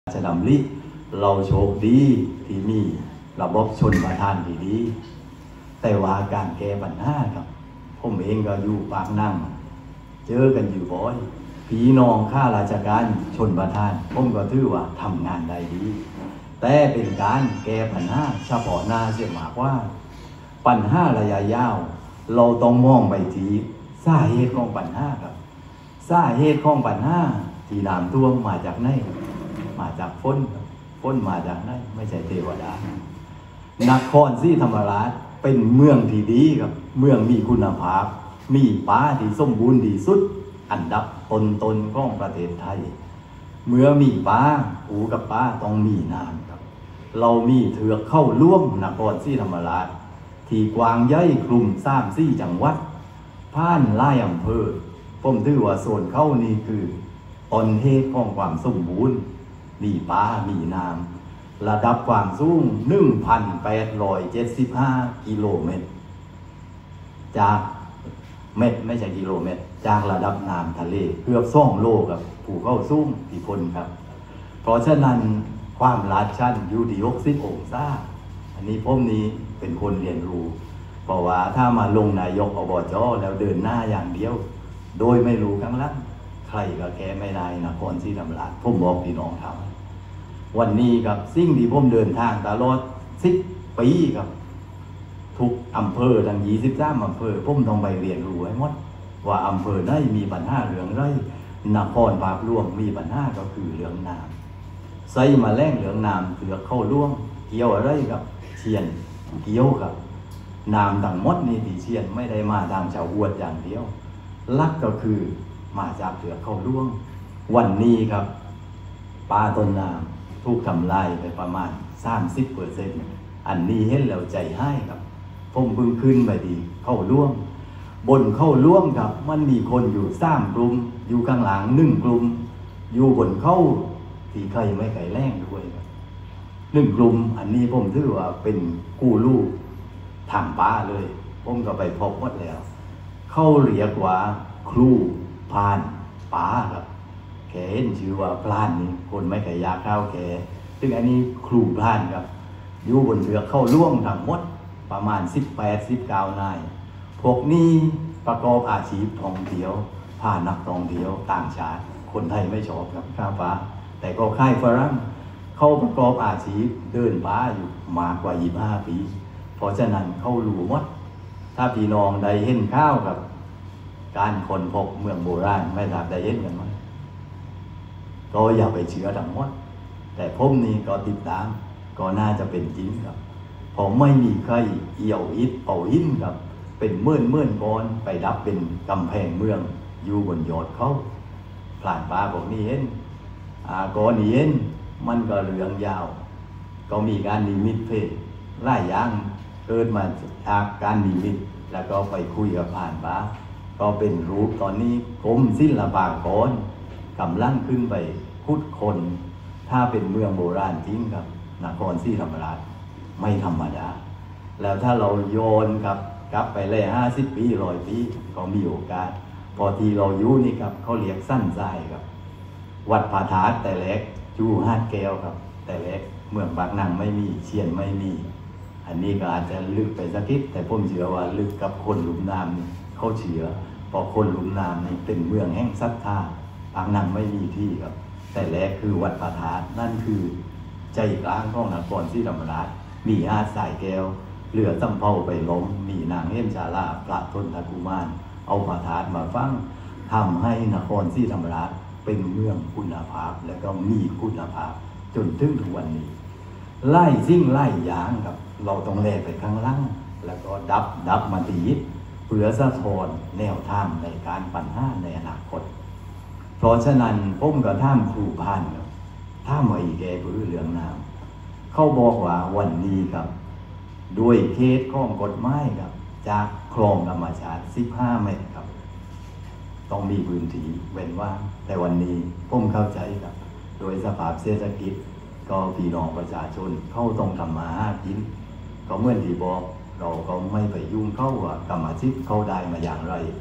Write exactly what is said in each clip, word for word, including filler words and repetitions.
จะดำริเราโชคดีที่มีระบบชนประทานที่ดีแต่ว่าการแก้ปัญหาครับผมเองก็อยู่ปากนั่งเจอกันอยู่บ่อยพี่น้องข้าราชการชนประทานผมก็ถือว่าทำงานได้ดีแต่เป็นการแก้ปัญหาเฉพาะหน้าเสียมากว่าปัญหาระยะยาวเราต้องมองไปที่สาเหตุของปัญหาครับสาเหตุของปัญหาที่น้ำท่วมมาจากไหนมาจากฝนฝนมาจากไหนไม่ใช่เทวดานครศรีธรรมราชเป็นเมืองที่ดีครับเมืองมีคุณภาพมีป่าที่สมบูรณ์ที่สุดอันดับต้นๆของประเทศไทยเมื่อมีป่าหูกับป่าต้องมีน้ำครับเรามีเถือกเข้าร่วมนครศรีธรรมราชที่กว้างใหญ่คลุมสามสี่จังหวัดผ่านหลายอำเภอผมถือว่าโซนเข้านี่คือต้นเหตุของความสมบูรณ์มีป่ามีน้ำระดับความสูง หนึ่งพันแปดร้อยเจ็ดสิบห้า กิโลเมตรจากเม็ดไม่ใช่กิโลเมตรจากระดับน้ำทะเลเกือบสองโลกับภูเขาสูงที่พ้นครับเพราะฉะนั้นความลาดชันอยู่ที่หกสิบองศาอันนี้ผมนี้เป็นคนเรียนรู้เพราะว่าถ้ามาลงนายกอบจแล้วเดินหน้าอย่างเดียวโดยไม่รู้ข้างหลังใครก็แก้ไม่ได้นครศรีธรรมราชผมบอกพี่น้องครับวันนี้ครับสิ่งที่ผมเดินทางตลอดสิบปีครับทุกอำเภอทั้งยี่สิบสามอำเภอผมต้องไปเรียนรู้ให้หมดว่าอำเภอได้มีปัญหาเรื่องไรนครภาคหลวงมีปัญหาก็คือเรื่องน้ำใส่มาแล้งเรื่องน้ำเถือกเข้าร่วงเกี่ยวอะไรกับเชียนเกี่ยวกับน้ำทั้งหมดนี่ที่เชียนไม่ได้มาทางชาวอวดอย่างเดียวลักก็คือมาจากเถือกเข้าร่วงวันนี้ครับปลาต้นน้ำถูกทำลายไปประมาณ สามสิบเปอร์เซ็นต์ อันนี้เห็นแล้วใจให้ครับผมเพิ่งขึ้นไปดีเข้าร่วงบนเข้าร่วงครับมันมีคนอยู่สามกลุ่มอยู่ข้างหลังหนึ่งกลุ่มอยู่บนเข้าที่ใครไม่ไก่แรงด้วยครับหนึ่งกลุ่มอันนี้ผมถือว่าเป็นกู้ลูกทางป้าเลยผมก็ไปพบหมดแล้วเข้าเรียกว่าครูพานป้าครับแกเห็นชื่อว่าพลานนี่คนไม่ไก่ยาข้าวแกซึ่งอันนี้ครูพลานครับอยู่บนเรือเข้าร่วงทั้งหมดประมาณสิบแปด สิบเก้านายพวกนี้ประกอบอาชีพท่องเที่ยวพานักท่องเที่ยวต่างชาติคนไทยไม่ชอบครับข้าวฟ้าแต่ก็ค่ายฝรั่งเขาประกอบอาชีพเดินป่าอยู่มากกว่ายี่สิบห้าปีเพราะฉะนั้นเขารู้หมดถ้าพี่น้องได้เห็นข้าวกับการคนพบเมืองโบราณไม่ทราบได้เห็นกันไหมก็อย่าไปเชื่อทั้งหมดแต่ผมนี่ก็ติดตามก็น่าจะเป็นจริงครับพอไม่มีใครเอี่ยวอิดเป่าหินครับเป็นเมื่อนเมื่อนก้อนไปดับเป็นกำแพงเมืองอยู่บนยอดเขาผ่านป่าบอกนี่เห็นอาก้อนนี่เห็นมันก็เรื่องยาวก็มีการนิมิตเพศหลายอย่างเกิดมาจากการนิมิตแล้วก็ไปคุยกับผ่านป่าก็เป็นรูปตอนนี้กรมศิลปากรกำลังขึ้นไปพุทธคนถ้าเป็นเมืองโบราณจริงครับนครศรีธรรมราชไม่ธรรมดาแล้วถ้าเราโยนครับกลับไปเลยห้าสิบปีร้อยปีก็มีโอกาสพอทีเราอยู่นี่ครับเขาเรียกสั้นใจครับวัดผาถาดแต่เล็กจูฮาดแก้วครับแต่เล็กเมืองปากนังไม่มีเชียนไม่มีอันนี้ก็อาจจะลึกไปสักนิดแต่ผมเชื่อว่าลึกกับคนหลุมน้ำนี่เขาเชื่อเพราะคนหลุมน้ำนี่เป็นเมืองแห่งศรัทธาปากนังไม่มีที่ครับแต่แรกคือวัดผาถาดนั่นคือใจกลางของนครศรีธรรมราชมีอาสายแก้วเรือสำเภาไปล้มมีนางเฮมชาลาพระทนทกุมารเอาผาถาดมาฟังทำให้นครศรีธรรมราชเป็นเมืองคุณภาพและก็มีคุณภาพจนถึงทุกวันนี้ไล่สิ่งไล่ยางครับเราต้องแลไปข้างล่างแล้วก็ดับดับมาตีเพื่อสะท้อนแนวทางในการปัญหาในอนาคตเพราะฉะนั้นผมก็ท่ามครูพันครับท่ามไอ้แกพื้นเรื่องน้ำเขาบอกว่าวันนี้ครับด้วยเคสข้องกฎหมายครับจากคลองธรรมชาติสิบห้าเมตรครับต้องมีพื้นที่เว้นว่างแต่วันนี้ผมเข้าใจครับโดยสภาพเศรษฐกิจก็พี่น้องประชาชนเขาต้องทำมาหากินก็เหมือนที่บอกเราก็ไม่ไปยุ่งเข้าว่ากรรมสิทธิ์เขาได้มาอย่างไร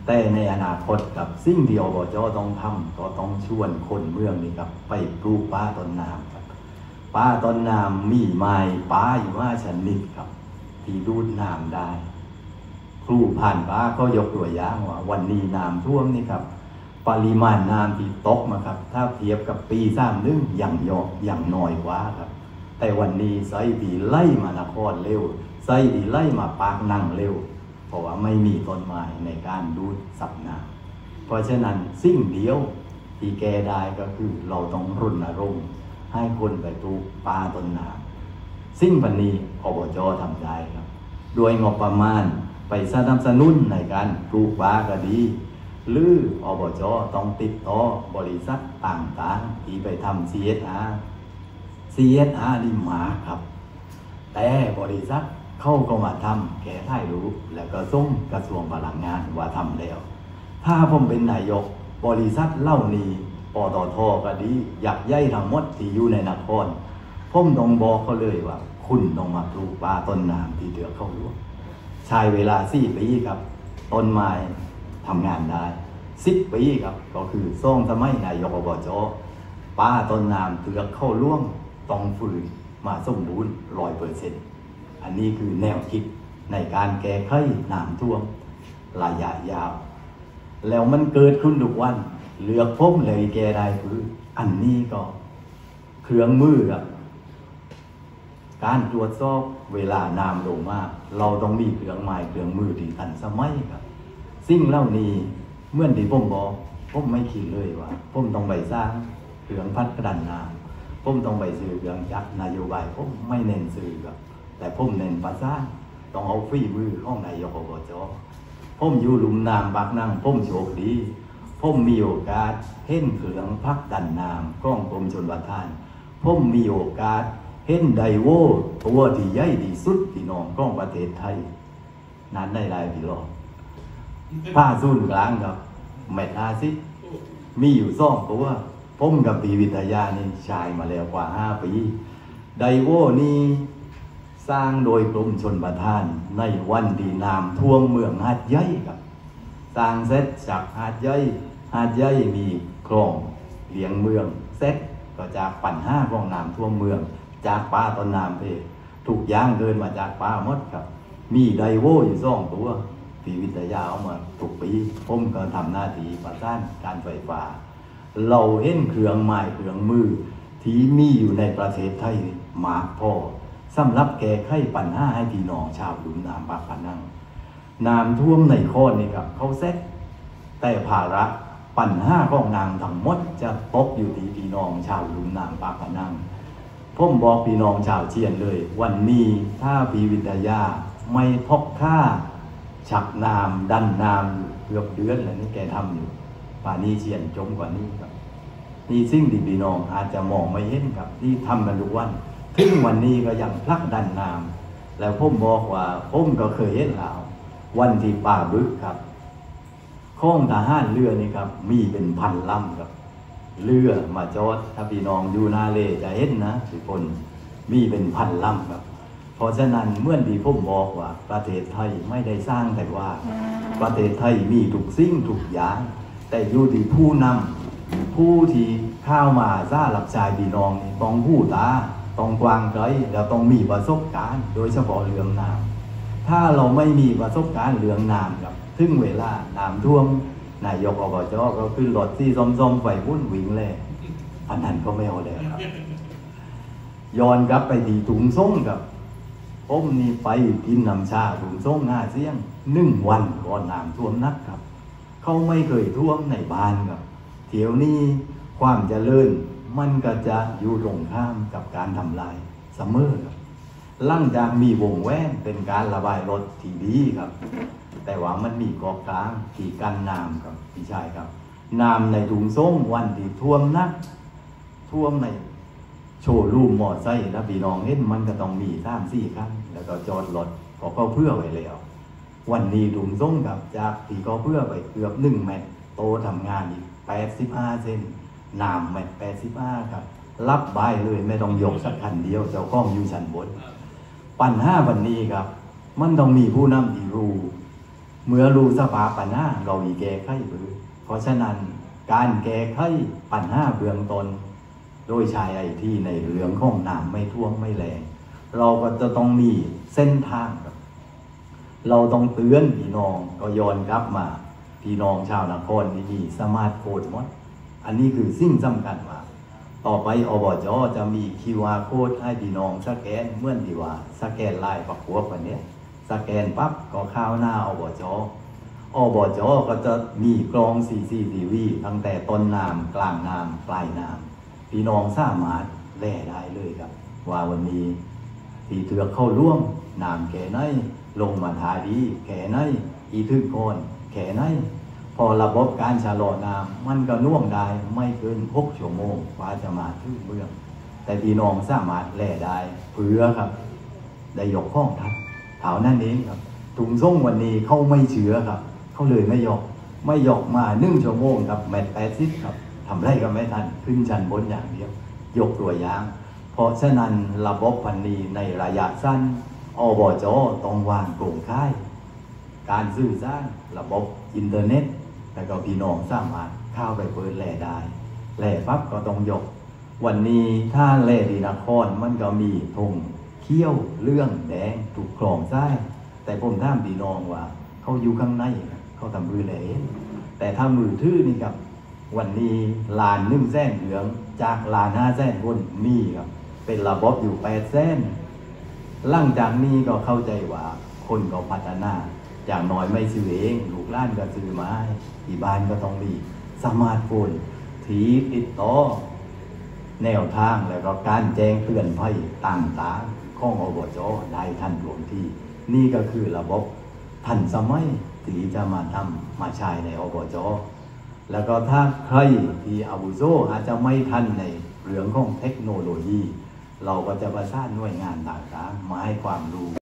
แต่ในอนาคตกับสิ่งเดียวอบจต้องทำก็ต้องชวนคนเมืองนี่ครับไปปลูกป่าต้นน้ำครับป่าต้นน้ำมีไม้ป่าอยู่ห้าชนิดครับที่ดูดน้ำได้ครูผ่านป่าก็ยกตัวอย่างว่าวันนี้น้ำท่วมนี่ครับปริมาณน้ำที่ตกมาครับถ้าเทียบกับปีสามนึงอย่างยออย่างน้อยกว่าครับแต่วันนี้ไซดีไล่มานครเร็วไซดีไล่มาปากนั่งเร็วเพราะว่าไม่มีต้นไม้ในการดูดซับน้ำเพราะฉะนั้นสิ่งเดียวที่แก้ได้ก็คือเราต้องรณรงค์ให้คนไปปลูกป่าต้นน้ำสิ่งพันนี้อบจทำได้ครับโดยงบประมาณไปสนับสนุนในการปลูกป่าก็ดีหรืออบจต้องติดต่อบริษัทต่างๆที่ไปทำ ซี เอส อาร์ ซี เอส อาร์ นี่มาครับแต่บริษัทเข้าก็มาทำแก้ถ่ายรู้แล้วก็ส่งกระทรวงพลังงานว่าทำแล้วถ้าผมเป็นนายกบริษัทเหล่านี้ปตทก็ดีอยากใหญ่ทั้งหมดที่อยู่ในนครผมต้องบอกเขาเลยว่าคุณต้องมาปลูกป่าต้นน้ำที่เดือเข้ารู้ใช้เวลาสี่ปีครับต้นไม้ทำงานได้สิบปีครับก็คือส่งสมัยนายกอบจป่าต้นน้ำเตือกเข้าร่วมต้องฝืนมาสมบูรณ์ร้อยเปอร์เซ็นต์อันนี้คือแนวคิดในการแก้ไขน้ำท่วมระยะยาวแล้วมันเกิดขึ้นทุกวันเลือกพบเลยแก้ได้คืออันนี้ก็เครื่องมือครับการตรวจสอบเวลาน้ำลงมาเราต้องมีเครื่องไม้เครื่องมือที่ทันสมัยครับสิ่งเหล่านี้เมื่อที่ผมบอกผมไม่คิดเลยว่าผมต้องไปสร้างเครื่องพัดกระดันน้ำผมต้องไปซื้อเครื่องจักรนโยบายผมไม่เน้นซื้อครับแต่ผมเน้นประสานต้องเอาฝีมือของนายกอบจผมอยู่หลุมน้ำบักนั่งผมโชคดีผมมีโอกาสเห็นเครื่องพักดันน้ำของกรมชลประทานผมมีโอกาสเห็นไดโวตัวที่ใหญ่ที่สุดที่น้องของประเทศไทยนั้นได้หลายปีหรอกผ้าศูนย์กลางครับเมตอาซิมีอยู่สองตัวผมกับปีวิทยานี่ชายมาแล้วกว่าห้าปีไดโวนี่สร้างโดยกรมชลประทานในวันที่น้ำท่วมเมืองหาดใหญ่ครับสร้างเสร็จจากหาดใหญ่หาดใหญ่มีคลองเลี้ยงเมืองเสร็จก็จากปัญหาของน้ำท่วมเมืองจากป่าต้นน้ำเพถูกย่างเกินมาจากป่าหมดครับมีไดโวอยู่สองตัวปีวิทยาเอามาทุกปีผมก็ทำหน้าที่ประสานการไฟฟ้าเราเห็นเครื่องไม้เครื่องมือที่มีอยู่ในประเทศไทยมากพอสำหรับแก้ไขปัญหาให้พี่น้องชาวลุ่มน้ำปากพนังน้ำท่วมในโคนนี่ครับเขาเซ็ตแต่ภาระปัญหาของน้ำทั้งหมดจะตกอยู่ที่พี่น้องชาวลุ่มน้ำปากพนังผมบอกพี่น้องชาวเชียนเลยวันนี้ถ้าพี่วิทยาไม่พกค่าฉักน้ำดันน้ำเกือบเดือนแล้วนี่แกทำอยู่ป่านี้เชียนจมกว่านี้ครับนี่สิ่งที่พี่น้องอาจจะมองไม่เห็นครับที่ทำกันทุกวันถึงวันนี้ก็ยังพลักดันน้ำแล้วผมบอกว่าผมก็เคยเห็นแล้ววันที่ป่าบึกครับข้องทหารเรือนี่ครับมีเป็นพันลำครับเรือมาจอดถ้าพี่น้องอยู่นาเลจะเห็นนะทุกคนมีเป็นพันลำครับเพราะฉะนั้นเมื่อที่ผมบอกว่าประเทศไทยไม่ได้สร้างแต่ว่าประเทศไทยมีทุกสิ่งทุกอย่างแต่อยู่ที่ผู้นำผู้ที่เข้ามาสร้างหลักใจพี่น้องต้องผู้ตาต้องกว้างไกลแล้วต้องมีประสบการณ์โดยเฉพาะเรื่องน้ำถ้าเราไม่มีประสบการณ์เรื่องน้ำครับถึงเวลาน้ำท่วมนายกอบจก็ขึ้นรถที่ส้มๆไฟวุ่นวิ่งเลยอันนั้นก็ไม่เอาเลยครับย้อนกลับไปที่ถุงส่งครับผมนี่ไปกินน้ำชาถุงส่งหน้าเสียงหนึ่งวันก่อนน้ำท่วมนักครับเขาไม่เคยท่วมในบ้านครับเที่ยวนี้ความเจริญมันก็จะอยู่ตรงข้ามกับการทำลายเสมอครับหลังจากมีวงแหวนเป็นการระบายรถที่ดีครับแต่ว่ามันมีเกาะกลางที่กันน้ำครับพี่ชายครับน้ำในถุงส่งวันที่ท่วมนักท่วมในโชว์รูมมอไซค์นะพี่น้องเห็นมันก็ต้องมีสามสี่คันแล้วก็จอดรถก็เขาเพื่อไว้แล้ววันนี้ถุงส่งกับจากที่เขาเพื่อไปเกือบหนึ่งเมตรโตทำงานอีกแปดสิบห้าเซนน้ำเมตรแปดสิบห้าครับรับใบเลยไม่ต้องยกสักคันเดียวเจ้าข้องอยู่ชั้นบนปัญหาวันนี้ครับมันต้องมีผู้นำที่รู้เมื่อรู้สภาพปัญหาเราอีแก้ไขบือเพราะฉะนั้นการแก้ไขปัญหาเบื้องต้นโดยใช้ไอ้ที่ในเรื่องของน้ำไม่ท่วมไม่แรงเราก็จะต้องมีเส้นทางครับเราต้องเตือนพี่น้องก็ย้อนกลับมาพี่น้องชาวนครที่มีสมาร์ทโฟนหมดอันนี้คือสิ่งสำคัญมากต่อไปอบจจะมี คิว อาร์ Code ให้พี่น้องสแกนเหมือนที่ว่าสแกนลายประกวดวันนี้สแกนปั๊บก็เข้าหน้าอบจอบจก็จะมีกล้อง ซี ซี ที วี ตั้งแต่ต้นน้ำกลางน้ำปลายน้ำพี่น้องสามารถแล่ได้เลยครับว่าวันนี้ที่เถือกเข้าร่วมน้ำแก่ไหนลงมาทาดีแก่ไหนอีทึกโคนแก่ไหนพอระบบการชะลอน้ำมันก็น่วงได้ไม่เกินหกชั่วโมงกว่าจะมาถึงเมืองแต่พี่น้องสามารถแล่ได้เพื่อครับได้ยกข้องทัดเท่านั้นเองครับถุงส่งวันนี้เขาไม่เชื้อครับเขาเลยไม่ยกไม่ยกมาหนึ่งชั่วโมงครับแมตแปดสิบครับทำไรก็ไม่ทันขึ้นชั้นบนอย่างเดียวยกตัวอย่างเพราะฉะนั้นระบบพันนีในระยะสั้นอบจต้องวางโครงข่ายการสื่อสารระบบอินเทอร์เน็ตแล้วก็พี่น้องสามารถเข้าไปเปิดแหล่ได้แหล่ปั๊บก็ต้องยกวันนี้ถ้าแหล่ดีนครมันก็มีธงเขี้ยวเรื่องแดงถูกคลองซ้ายแต่ผมถามพี่น้องว่าเขาอยู่ข้างในเขาทำมือแหล่แต่ถ้ามือทื่อนี่ครับวันนี้ลานนึ่งแส้นเหลืองจากลานห้าแส้นบนมีครับเป็นระบบอยู่แปดแส้นหลังจากนี้ก็เข้าใจว่าคนก็พัฒนาอย่างน้อยไม่ซื้อเองลูกหลานก็ซื้อมาที่บ้านก็ต้องมีสมาร์ทโฟนที่ติดต่อแนวทางแล้วก็การแจ้งเตือนภัยต่างๆของอบจได้ทันท่วงทีนี่ก็คือระบบทันสมัยที่จะมาทำมาใช้ในอบจแล้วก็ถ้าใครที่อาวุโสอาจจะไม่ทันในเรื่องของเทคโนโลยีเราก็จะประสานหน่วยงานต่างๆมาให้ความรู้